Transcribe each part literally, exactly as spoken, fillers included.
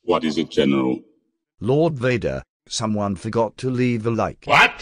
What is it, General? Lord Vader, someone forgot to leave a like. What?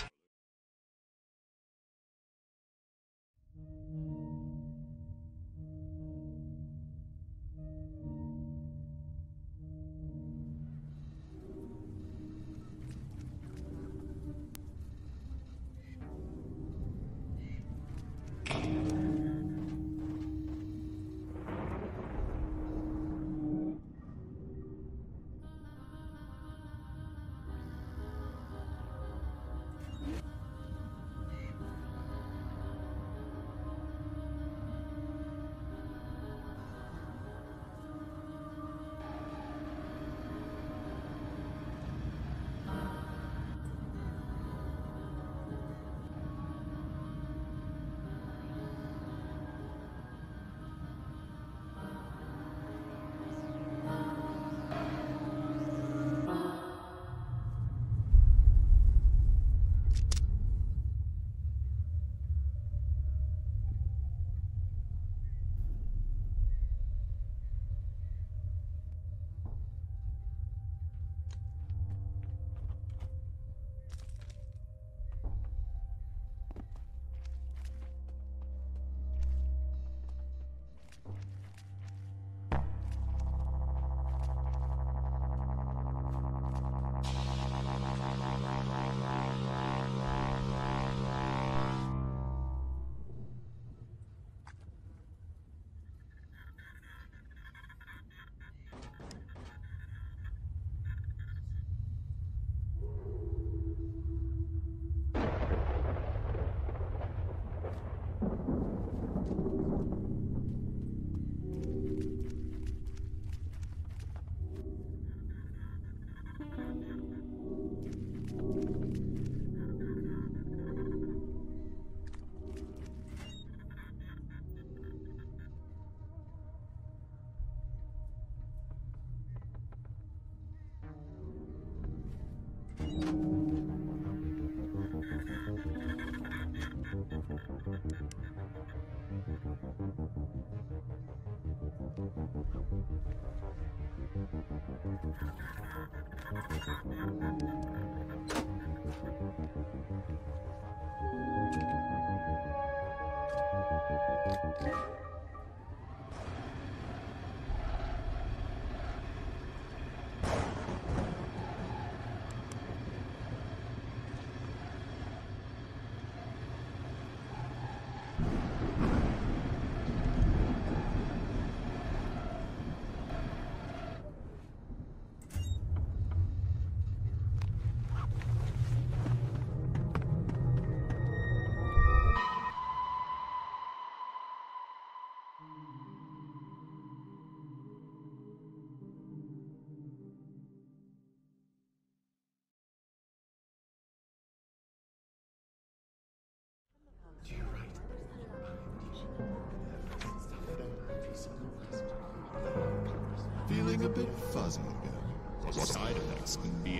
Feeling a bit fuzzy again. Side effects can be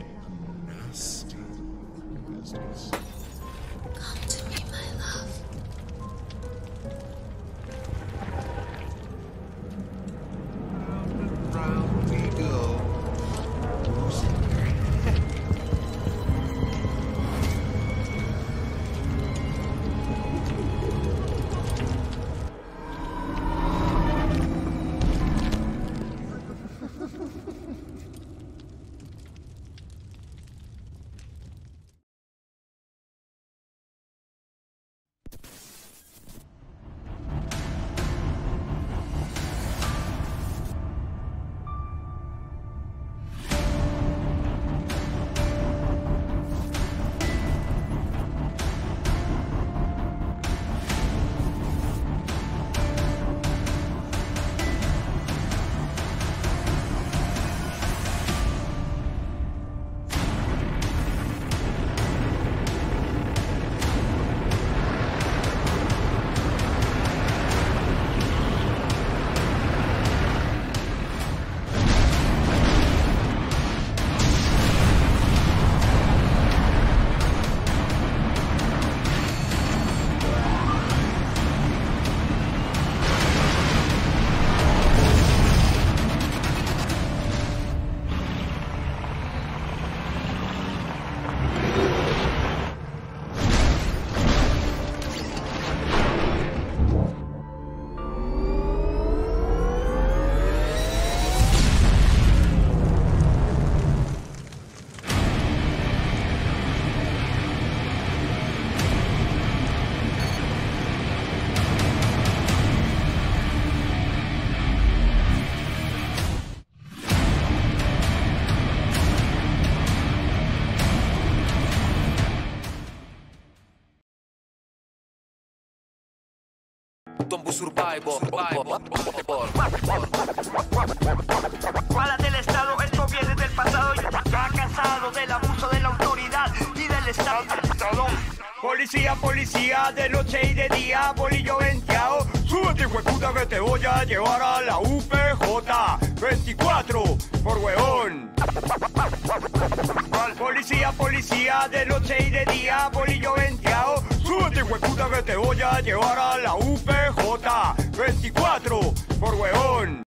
nasty business. Come to me, my love. Round and round we go. Tombu Survival. Bala del Estado, esto viene del pasado. Ya cansado del abuso de la autoridad y del Estado. Policía, policía, de noche y de día, bolillo venteado. Súbete, hueputa, que te voy a llevar a la U P J. veinticuatro, por huevón. Policía, policía, de noche y de día, bolillo venteado. Súbete, hueputa, que te voy a llevar a la U P J. veinticuatro, por huevón.